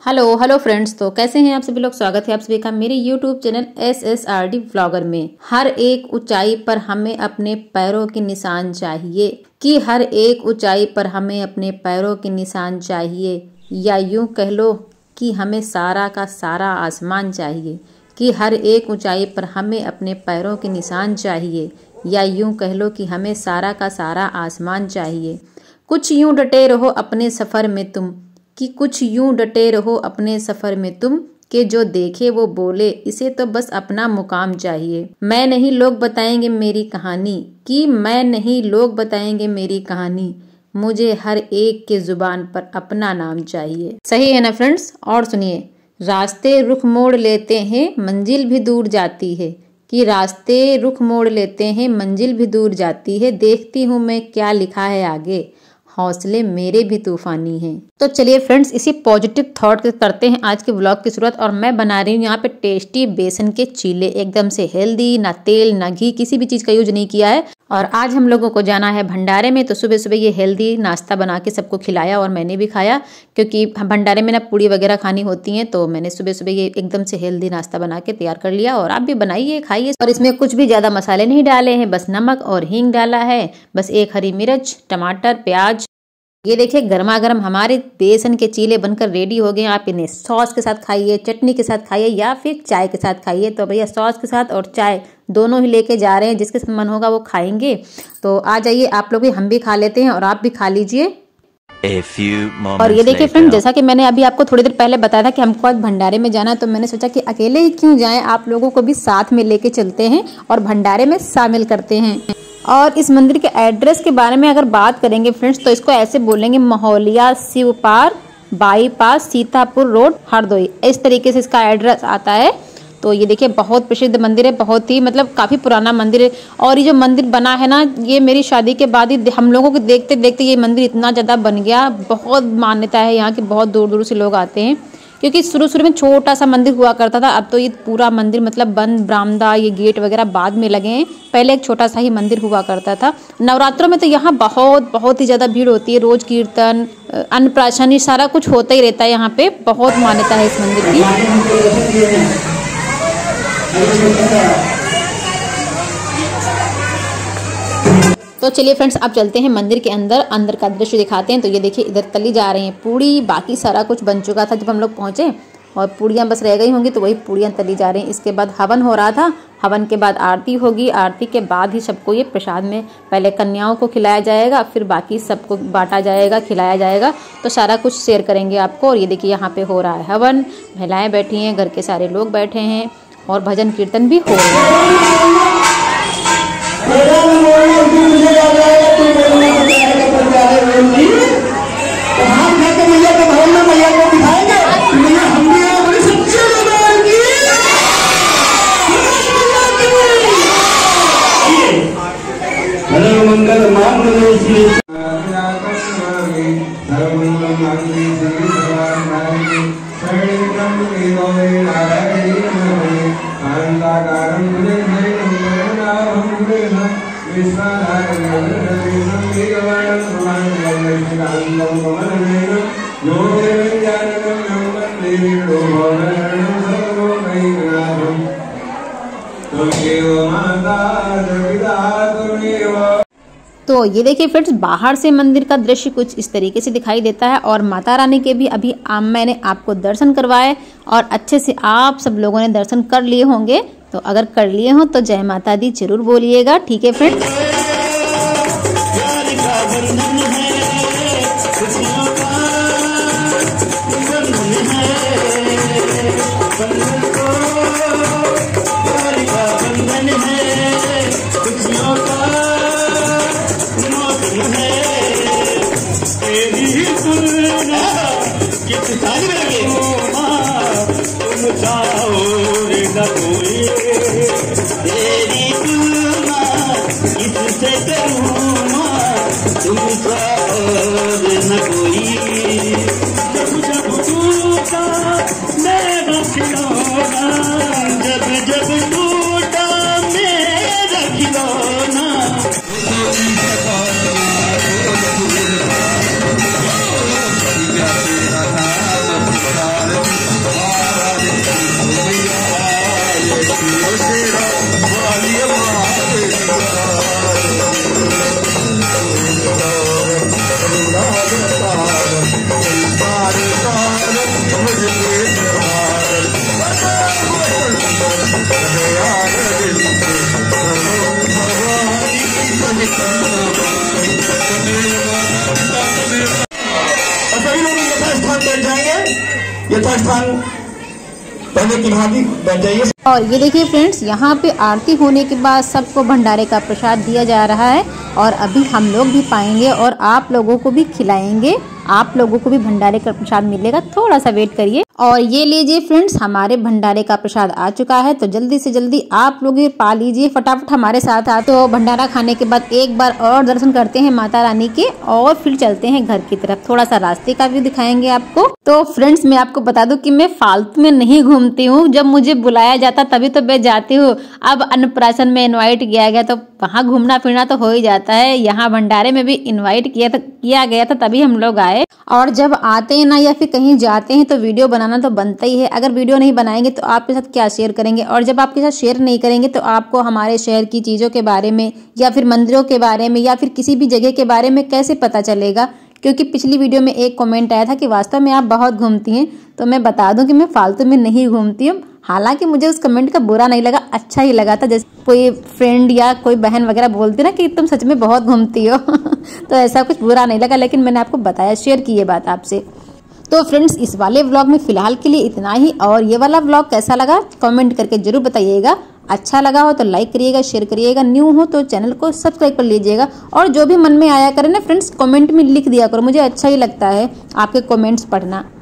Hello friends. तो कैसे हैं आप सभी लोग। स्वागत है आप सभी का मेरे यूट्यूब चैनल SSRD व्लॉगर में। हर एक ऊंचाई पर हमें अपने पैरों के निशान चाहिए कि हर एक ऊंचाई पर हमें अपने पैरों के निशान चाहिए, या यूं कह लो कि हमें सारा का सारा आसमान चाहिए। कि हर एक ऊंचाई पर हमें अपने पैरों के निशान चाहिए, या यूं कह लो कि हमें सारा का सारा आसमान चाहिए। कुछ यूं डटे रहो अपने सफ़र में तुम, कि कुछ यूं डटे रहो अपने सफ़र में तुम, के जो देखे वो बोले इसे तो बस अपना मुकाम चाहिए। मैं नहीं लोग बताएंगे मेरी कहानी, कि मैं नहीं लोग बताएंगे मेरी कहानी, मुझे हर एक के जुबान पर अपना नाम चाहिए। सही है ना फ्रेंड्स। और सुनिए, रास्ते रुख मोड़ लेते हैं मंजिल भी दूर जाती है, कि रास्ते रुख मोड़ लेते हैं मंजिल भी दूर जाती है, देखती हूँ मैं क्या लिखा है आगे, हौसले मेरे भी तूफानी हैं। तो चलिए फ्रेंड्स, इसी पॉजिटिव थॉट के करते हैं आज के व्लॉग की शुरुआत। और मैं बना रही हूँ यहाँ पे टेस्टी बेसन के चीले, एकदम से हेल्दी, ना तेल ना घी, किसी भी चीज़ का यूज नहीं किया है। और आज हम लोगों को जाना है भंडारे में, तो सुबह सुबह ये हेल्दी नाश्ता बना के सबको खिलाया और मैंने भी खाया, क्योंकि भंडारे में ना पूड़ी वगैरह खानी होती हैं। तो मैंने सुबह सुबह ये एकदम से हेल्दी नाश्ता बना के तैयार कर लिया। और आप भी बनाइए, खाइए। और इसमें कुछ भी ज़्यादा मसाले नहीं डाले हैं, बस नमक और हींग डाला है, बस एक हरी मिर्च, टमाटर, प्याज। ये देखिए गर्मा गर्म हमारे बेसन के चीले बनकर रेडी हो गए। आप इन्हें सॉस के साथ खाइए, चटनी के साथ खाइए, या फिर चाय के साथ खाइए। तो भैया सॉस के साथ और चाय दोनों ही लेके जा रहे हैं, जिसके मन होगा वो खाएंगे। तो आ जाइए आप लोग भी, हम भी खा लेते हैं और आप भी खा लीजिए। और ये देखिए फ्रेंड, जैसा कि मैंने अभी आपको थोड़ी देर पहले बताया था कि हमको आज भंडारे में जाना है, तो मैंने सोचा कि अकेले ही क्यों जाएं, आप लोगों को भी साथ में लेके चलते हैं और भंडारे में शामिल करते हैं। और इस मंदिर के एड्रेस के बारे में अगर बात करेंगे फ्रेंड्स, तो इसको ऐसे बोलेंगे, महोलिया शिवपार बाईपास सीतापुर रोड हरदोई, इस तरीके से इसका एड्रेस आता है। तो ये देखिए बहुत प्रसिद्ध मंदिर है, बहुत ही मतलब काफ़ी पुराना मंदिर है। और ये जो मंदिर बना है ना, ये मेरी शादी के बाद ही हम लोगों को देखते देखते ये मंदिर इतना ज़्यादा बन गया। बहुत मान्यता है यहाँ की, बहुत दूर दूर से लोग आते हैं, क्योंकि शुरू शुरू में छोटा सा मंदिर हुआ करता था। अब तो ये पूरा मंदिर मतलब बंद, बरामदा, ये गेट वगैरह बाद में लगे हैं। पहले एक छोटा सा ही मंदिर हुआ करता था। नवरात्रों में तो यहाँ बहुत ही ज़्यादा भीड़ होती है। रोज कीर्तन, अन्नप्राशन, ये सारा कुछ होता ही रहता है यहाँ पे। बहुत मान्यता है इस मंदिर की। तो चलिए फ्रेंड्स, अब चलते हैं मंदिर के अंदर का दृश्य दिखाते हैं। तो ये देखिए इधर तली जा रही हैं पूड़ी, बाकी सारा कुछ बन चुका था जब हम लोग पहुंचे, और पूड़ियाँ बस रह गई होंगी, तो वही पूड़ियाँ तली जा रही हैं। इसके बाद हवन हो रहा था, हवन के बाद आरती होगी, आरती के बाद ही सबको ये प्रसाद में पहले कन्याओं को खिलाया जाएगा, फिर बाकी सबको बांटा जाएगा, खिलाया जाएगा। तो सारा कुछ शेयर करेंगे आपको। और ये देखिए यहाँ पे हो रहा है हवन, महिलाएँ बैठी हैं, घर के सारे लोग बैठे हैं, और भजन कीर्तन भी हो रहा है। तो ये देखिए फ्रेंड्स, बाहर से मंदिर का दृश्य कुछ इस तरीके से दिखाई देता है। और माता रानी के भी अभी मैंने आपको दर्शन करवाए, और अच्छे से आप सब लोगों ने दर्शन कर लिए होंगे। तो अगर कर लिए हो तो जय माता दी जरूर बोलिएगा, ठीक है फ्रेंड्स। सभी लोग यथास्थान बैठ जाएंगे, यथास्थान पहले की भांति बैठ जाइए। और ये देखिए फ्रेंड्स, यहाँ पे आरती होने के बाद सबको भंडारे का प्रसाद दिया जा रहा है और अभी हम लोग भी पाएंगे और आप लोगों को भी खिलाएंगे। आप लोगों को भी भंडारे का प्रसाद मिलेगा, थोड़ा सा वेट करिए। और ये लीजिए फ्रेंड्स, हमारे भंडारे का प्रसाद आ चुका है, तो जल्दी से जल्दी आप लोग ये पा लीजिए फटाफट हमारे साथ। तो भंडारा खाने के बाद एक बार और दर्शन करते हैं माता रानी के और फिर चलते हैं घर की तरफ। थोड़ा सा रास्ते का भी दिखाएंगे आपको। तो फ्रेंड्स, मैं आपको बता दूं कि मैं फालतू में नहीं घूमती हूँ, जब मुझे बुलाया जाता तभी तो मैं जाती हूँ। अब अन्नप्राशन में इन्वाइट किया गया तो वहाँ घूमना फिरना तो हो ही जाता है। यहाँ भंडारे में भी इन्वाइट किया गया था तभी हम लोग आए। और जब आते हैं ना या फिर कहीं जाते हैं तो वीडियो बनाना तो बनता ही है। अगर वीडियो नहीं बनाएंगे तो आपके साथ क्या शेयर करेंगे, और जब आपके साथ शेयर नहीं करेंगे तो आपको हमारे शहर की चीज़ों के बारे में या फिर मंदिरों के बारे में या फिर किसी भी जगह के बारे में कैसे पता चलेगा। क्योंकि पिछली वीडियो में एक कमेंट आया था कि वास्तव में आप बहुत घूमती हैं, तो मैं बता दूं कि मैं फालतू में नहीं घूमती हूँ। हालांकि मुझे उस कमेंट का बुरा नहीं लगा, अच्छा ही लगा था। जैसे कोई फ्रेंड या कोई बहन वगैरह बोलती ना कि तुम सच में बहुत घूमती हो तो ऐसा कुछ बुरा नहीं लगा, लेकिन मैंने आपको बताया, शेयर की ये बात आपसे। तो फ्रेंड्स, इस वाले व्लॉग में फिलहाल के लिए इतना ही। और ये वाला व्लॉग कैसा लगा कमेंट करके जरूर बताइएगा। अच्छा लगा हो तो लाइक करिएगा, शेयर करिएगा, न्यू हो तो चैनल को सब्सक्राइब कर लीजिएगा। और जो भी मन में आया करे ना फ्रेंड्स, कमेंट में लिख दिया करो, मुझे अच्छा ही लगता है आपके कमेंट्स पढ़ना।